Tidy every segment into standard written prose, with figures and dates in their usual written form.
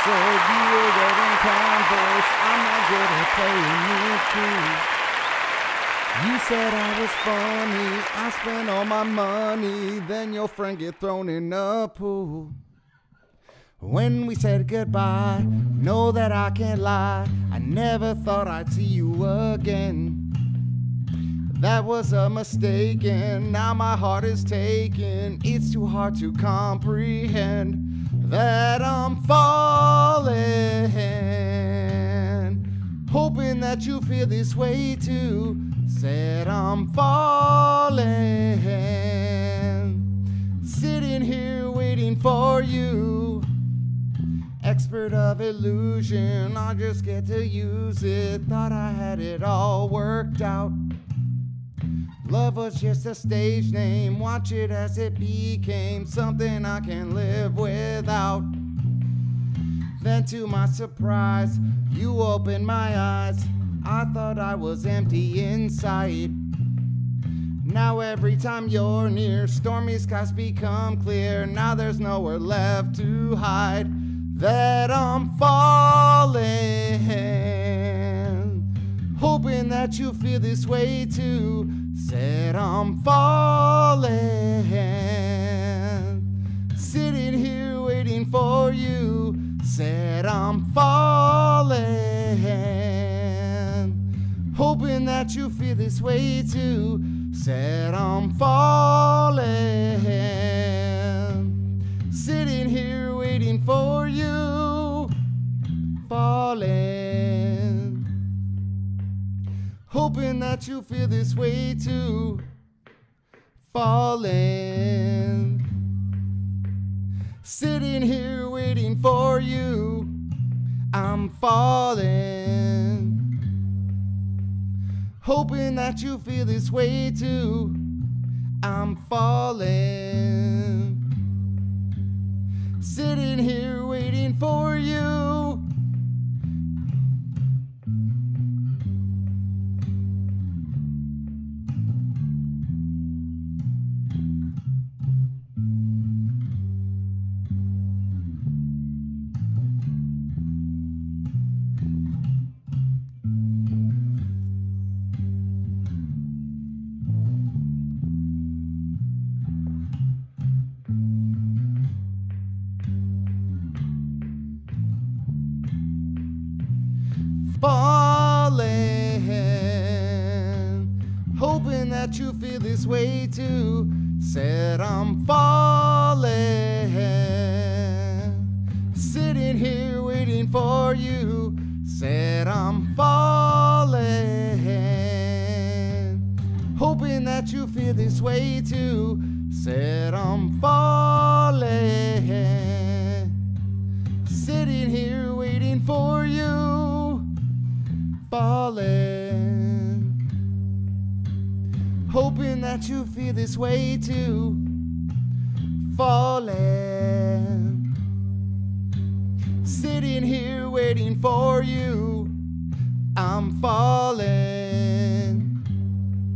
said you were getting Converse. I'm not good at playing it too. You said I was funny, I spent all my money, then your friend get thrown in a pool. When we said goodbye, know that I can't lie, I never thought I'd see you again. That was a mistake and now my heart is taken. It's too hard to comprehend that I'm falling. Hoping that you feel this way too. Said I'm falling, sitting here waiting for you. Expert of illusion, I just get to use it. Thought I had it all worked out. Love was just a stage name, watch it as it became something I can live without. Then to my surprise, you opened my eyes. I thought I was empty inside. Now every time you're near, stormy skies become clear. Now there's nowhere left to hide. That I'm falling, hoping that you feel this way too. Said I'm falling, sitting here waiting for you. Said I'm falling, hoping that you feel this way too. Said I'm falling, sitting here waiting for you. Falling, hoping that you feel this way too. Falling, sitting here waiting for you. I'm falling, hoping that you feel this way too. I'm falling, sitting here waiting for you. Falling, hoping that you feel this way too. Said I'm falling, sitting here waiting for you. Said I'm falling, hoping that you feel this way too. Said I'm falling, sitting here waiting for you. Falling, hoping that you feel this way too. Falling, sitting here waiting for you. I'm falling,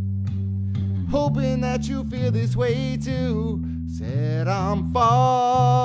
hoping that you feel this way too. Said I'm falling.